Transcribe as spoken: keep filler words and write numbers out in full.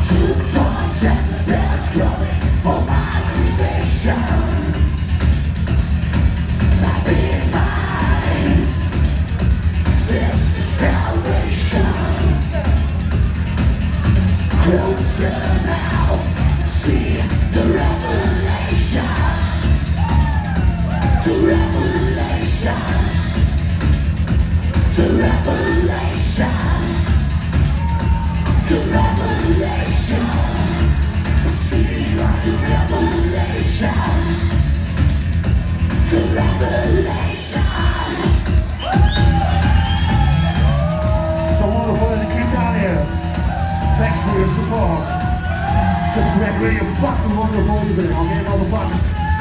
To contact that's coming for my creation. My being mine, since salvation. Closer now, see the revelation. To revelation. To revelation. To revelation. See like the revelation. To revelation. So wonderful that you came down here. Thanks for your support. Just make really fucking wonderful evening, okay, motherfuckers?